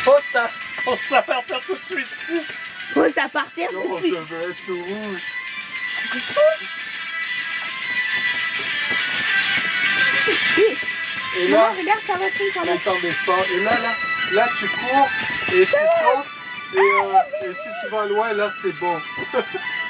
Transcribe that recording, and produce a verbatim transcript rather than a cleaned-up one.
Oh ça, oh ça part terre tout de suite. Oh, ça part terre tout de Non, suite. je veux être tout rouge. Et là, Maman, regarde, ça va très sur le la... temps des sports. Et là, là, là, tu cours et tu sautes. Et, euh, et si tu vas loin, là, c'est bon.